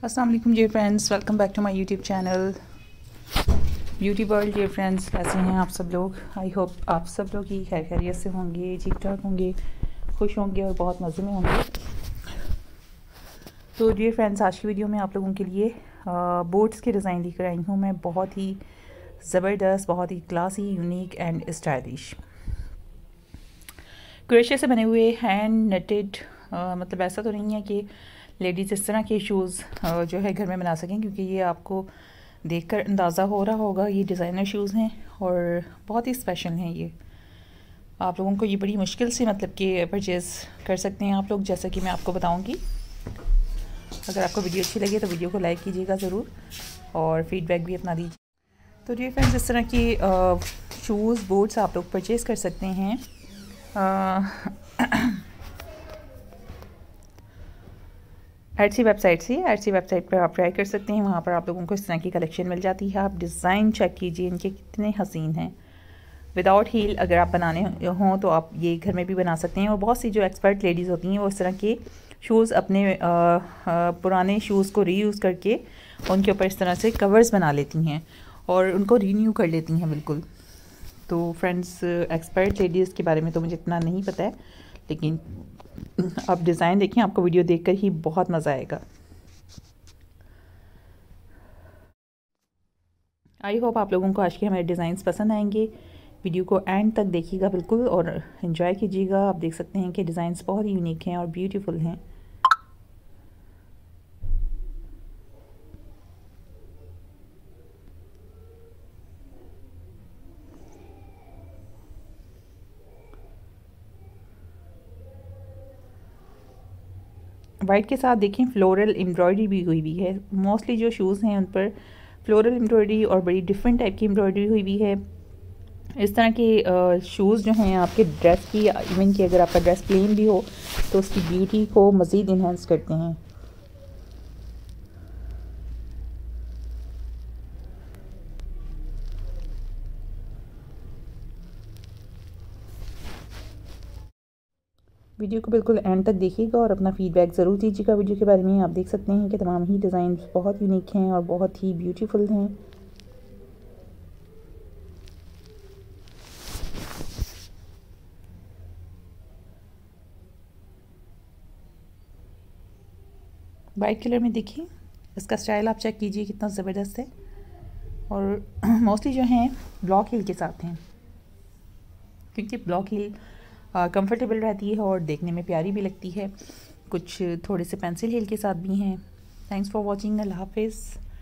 अस्सलाम वालेकुम dear friends, welcome back to my YouTube channel beauty world. Dear friends, कैसे हैं आप सब लोग? आई होप आप सब लोग ही खैर खैरियत से होंगे, ठीक ठाक होंगे, खुश होंगे और बहुत मज़े में होंगे। तो डियर फ्रेंड्स, आज की वीडियो में आप लोगों के लिए बोट्स के डिज़ाइन लेकर आई हूँ मैं। बहुत ही ज़बरदस्त, बहुत ही क्लासी, यूनिक एंड स्टाइलिश क्रोशिया से बने हुए हैंड नेटेड। मतलब ऐसा तो नहीं है कि लेडीज़ इस तरह के शूज़ जो है घर में बना सकें, क्योंकि ये आपको देखकर अंदाज़ा हो रहा होगा ये डिज़ाइनर शूज़ हैं और बहुत ही स्पेशल हैं। ये आप लोगों को ये बड़ी मुश्किल से मतलब कि परचेज़ कर सकते हैं आप लोग, जैसा कि मैं आपको बताऊंगी। अगर आपको वीडियो अच्छी लगे तो वीडियो को लाइक कीजिएगा ज़रूर और फीडबैक भी अपना दीजिए। तो डियर फ्रेंड्स, इस तरह की शूज़ बोट्स आप लोग परचेज़ कर सकते हैं एटसी वेबसाइट पर आप ट्राई कर सकते हैं। वहाँ पर आप लोगों को इस तरह की कलेक्शन मिल जाती है। आप डिज़ाइन चेक कीजिए, इनके कितने हसीन हैं। विदाउट हील अगर आप बनाने हों तो आप ये घर में भी बना सकते हैं। और बहुत सी जो एक्सपर्ट लेडीज़ होती हैं वो इस तरह के शूज़ अपने पुराने शूज़ को रीयूज़ करके उनके ऊपर इस तरह से कवर्स बना लेती हैं और उनको रीन्यू कर लेती हैं बिल्कुल। तो फ्रेंड्स, एक्सपर्ट लेडीज़ के बारे में तो मुझे इतना नहीं पता है, लेकिन आप डिज़ाइन देखें, आपको वीडियो देखकर ही बहुत मज़ा आएगा। आई होप आप लोगों को आज के हमारे डिज़ाइंस पसंद आएंगे। वीडियो को एंड तक देखिएगा बिल्कुल और इन्जॉय कीजिएगा। आप देख सकते हैं कि डिज़ाइंस बहुत यूनिक हैं और ब्यूटीफुल हैं। वाइट के साथ देखें फ्लोरल एम्ब्रॉयडरी भी हुई है। मोस्टली जो शूज़ हैं उन पर फ्लोरल एम्ब्रॉयडरी और बड़ी डिफरेंट टाइप की एम्ब्रॉयडरी हुई भी है। इस तरह के शूज़ जो हैं आपके ड्रेस की, इवन कि अगर आपका ड्रेस प्लेन भी हो तो उसकी ब्यूटी को मज़ीद इन्हेंस करते हैं। वीडियो को बिल्कुल एंड तक देखिएगा और अपना फीडबैक ज़रूर दीजिएगा वीडियो के बारे में। आप देख सकते हैं कि तमाम ही डिज़ाइन बहुत यूनिक हैं और बहुत ही ब्यूटीफुल हैं। वाइट कलर में देखिए, इसका स्टाइल आप चेक कीजिए कितना ज़बरदस्त है। और मोस्टली जो हैं ब्लॉक हील के साथ हैं, क्योंकि ब्लॉक हील कंफर्टेबल रहती है और देखने में प्यारी भी लगती है। कुछ थोड़े से पेंसिल हील के साथ भी हैं। Thanks for watching. अल्लाह हाफिज़।